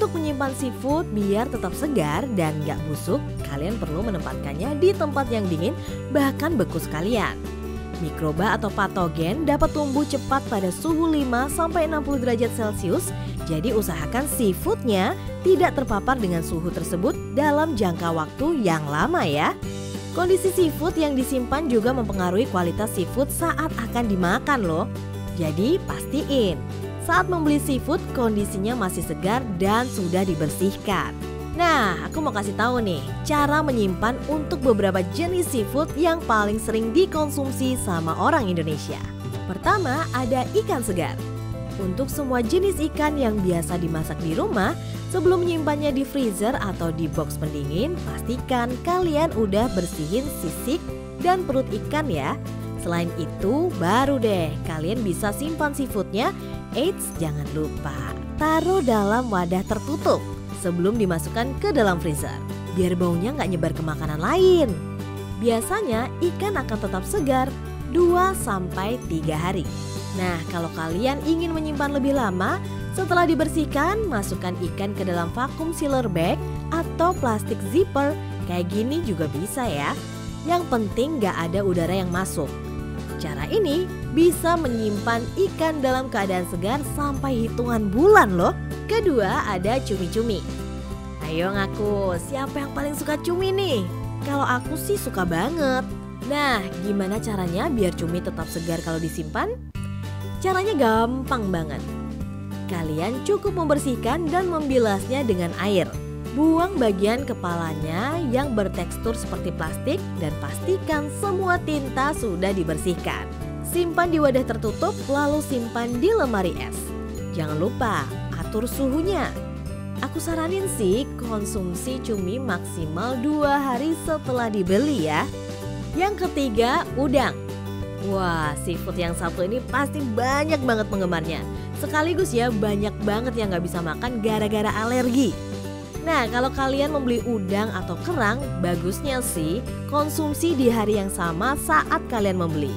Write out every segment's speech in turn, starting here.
Untuk menyimpan seafood biar tetap segar dan gak busuk, kalian perlu menempatkannya di tempat yang dingin, bahkan beku sekalian. Mikroba atau patogen dapat tumbuh cepat pada suhu 5-60 derajat Celcius, jadi usahakan seafoodnya tidak terpapar dengan suhu tersebut dalam jangka waktu yang lama ya. Kondisi seafood yang disimpan juga mempengaruhi kualitas seafood saat akan dimakan loh. Jadi pastiin saat membeli seafood kondisinya masih segar dan sudah dibersihkan. Nah, aku mau kasih tahu nih cara menyimpan untuk beberapa jenis seafood yang paling sering dikonsumsi sama orang Indonesia. Pertama, ada ikan segar. Untuk semua jenis ikan yang biasa dimasak di rumah, sebelum menyimpannya di freezer atau di box pendingin, pastikan kalian udah bersihin sisik dan perut ikan ya. Selain itu, baru deh kalian bisa simpan seafoodnya. Eits, jangan lupa taruh dalam wadah tertutup sebelum dimasukkan ke dalam freezer, biar baunya nggak nyebar ke makanan lain. Biasanya ikan akan tetap segar 2-3 hari. Nah, kalau kalian ingin menyimpan lebih lama, setelah dibersihkan, masukkan ikan ke dalam vacuum sealer bag atau plastik zipper. Kayak gini juga bisa ya. Yang penting nggak ada udara yang masuk. Cara ini bisa menyimpan ikan dalam keadaan segar sampai hitungan bulan loh. Kedua, ada cumi-cumi. Ayo ngaku, siapa yang paling suka cumi nih? Kalau aku sih suka banget. Nah, gimana caranya biar cumi tetap segar kalau disimpan? Caranya gampang banget. Kalian cukup membersihkan dan membilasnya dengan air. Buang bagian kepalanya yang bertekstur seperti plastik dan pastikan semua tinta sudah dibersihkan. Simpan di wadah tertutup lalu simpan di lemari es. Jangan lupa atur suhunya. Aku saranin sih konsumsi cumi maksimal 2 hari setelah dibeli ya. Yang ketiga, udang. Wah, seafood yang satu ini pasti banyak banget penggemarnya. Sekaligus ya banyak banget yang gak bisa makan gara-gara alergi. Nah, kalau kalian membeli udang atau kerang, bagusnya sih konsumsi di hari yang sama saat kalian membeli.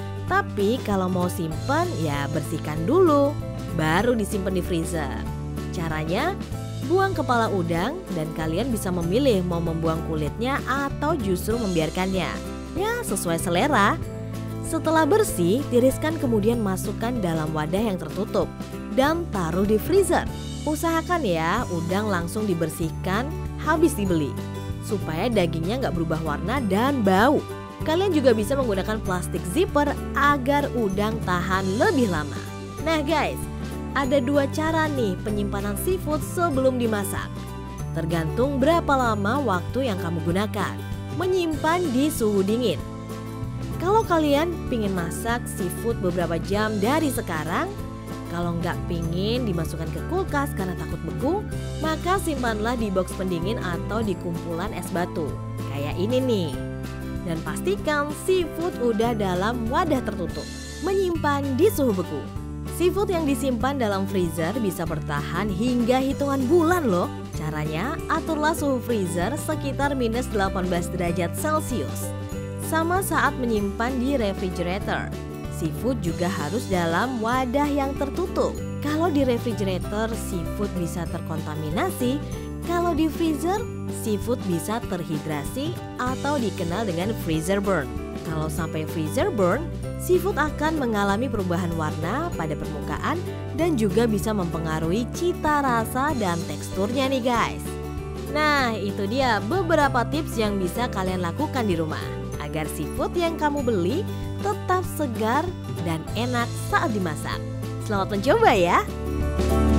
Tapi kalau mau simpen ya bersihkan dulu, baru disimpan di freezer. Caranya, buang kepala udang dan kalian bisa memilih mau membuang kulitnya atau justru membiarkannya. Ya, sesuai selera. Setelah bersih, tiriskan kemudian masukkan dalam wadah yang tertutup dan taruh di freezer. Usahakan ya udang langsung dibersihkan habis dibeli supaya dagingnya nggak berubah warna dan bau. Kalian juga bisa menggunakan plastik zipper agar udang tahan lebih lama. Nah guys, ada 2 cara nih penyimpanan seafood sebelum dimasak. Tergantung berapa lama waktu yang kamu gunakan. Menyimpan di suhu dingin. Kalau kalian pingin masak seafood beberapa jam dari sekarang, kalau nggak pingin dimasukkan ke kulkas karena takut beku, maka simpanlah di box pendingin atau di kumpulan es batu. Kayak ini nih. Dan pastikan seafood udah dalam wadah tertutup. Menyimpan di suhu beku. Seafood yang disimpan dalam freezer bisa bertahan hingga hitungan bulan loh. Caranya, aturlah suhu freezer sekitar minus 18 derajat Celcius. Sama saat menyimpan di refrigerator. Seafood juga harus dalam wadah yang tertutup. Kalau di refrigerator, seafood bisa terkontaminasi. Kalau di freezer, seafood bisa terhidrasi atau dikenal dengan freezer burn. Kalau sampai freezer burn, seafood akan mengalami perubahan warna pada permukaan dan juga bisa mempengaruhi cita rasa dan teksturnya nih guys. Nah, itu dia beberapa tips yang bisa kalian lakukan di rumah agar seafood yang kamu beli tetap segar dan enak saat dimasak. Selamat mencoba ya!